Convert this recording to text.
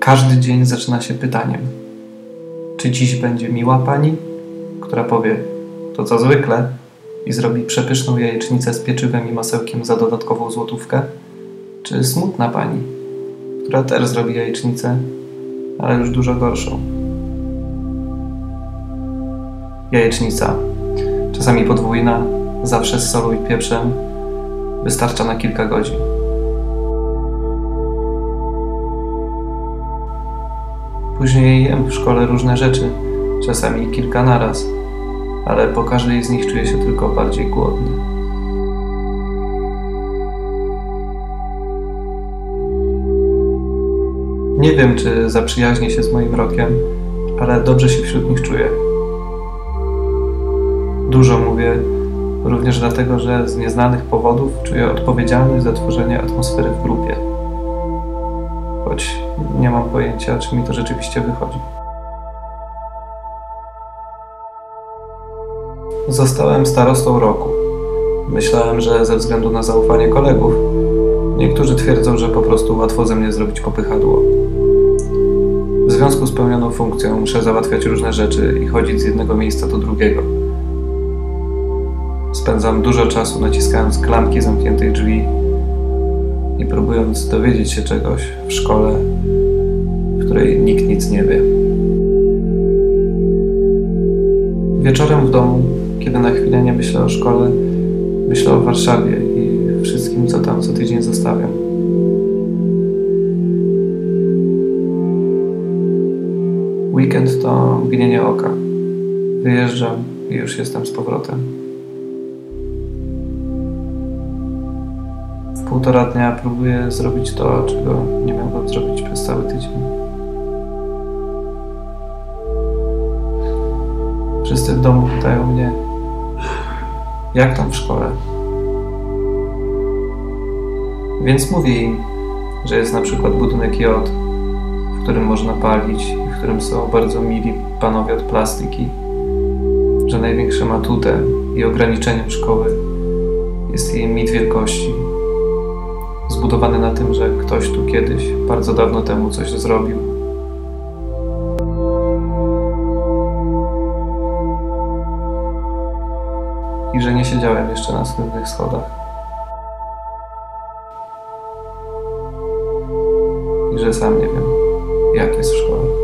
Każdy dzień zaczyna się pytaniem: czy dziś będzie miła pani, która powie to co zwykle i zrobi przepyszną jajecznicę z pieczywem i masełkiem za dodatkową złotówkę? Czy smutna pani, która też zrobi jajecznicę, ale już dużo gorszą? Jajecznica, czasami podwójna, zawsze z solą i pieprzem, wystarcza na kilka godzin. Później jem w szkole różne rzeczy, czasami kilka naraz, ale po każdej z nich czuję się tylko bardziej głodny. Nie wiem, czy zaprzyjaźnię się z moim rokiem, ale dobrze się wśród nich czuję. Dużo mówię, również dlatego, że z nieznanych powodów czuję odpowiedzialność za tworzenie atmosfery w grupie. Choć nie mam pojęcia, czy mi to rzeczywiście wychodzi. Zostałem starostą roku. Myślałem, że ze względu na zaufanie kolegów, niektórzy twierdzą, że po prostu łatwo ze mnie zrobić popychadło. W związku z pełnioną funkcją muszę załatwiać różne rzeczy i chodzić z jednego miejsca do drugiego. Spędzam dużo czasu naciskając klamki zamkniętych drzwi i próbując dowiedzieć się czegoś w szkole, w której nikt nic nie wie. Wieczorem w domu, kiedy na chwilę nie myślę o szkole, myślę o Warszawie i wszystkim, co tam co tydzień zostawiam. Weekend to mgnienie oka. Wyjeżdżam i już jestem z powrotem. W 1,5 dnia próbuję zrobić to, czego nie miałbym zrobić przez cały tydzień. Wszyscy w domu pytają mnie, jak tam w szkole? Więc mówię im, że jest na przykład budynek J, w którym można palić i w którym są bardzo mili panowie od plastyki, że największym atutem i ograniczeniem szkoły jest jej mit wielkości, zbudowany na tym, że ktoś tu kiedyś, bardzo dawno temu coś zrobił. I że nie siedziałem jeszcze na słynnych schodach. I że sam nie wiem, jak jest w szkole.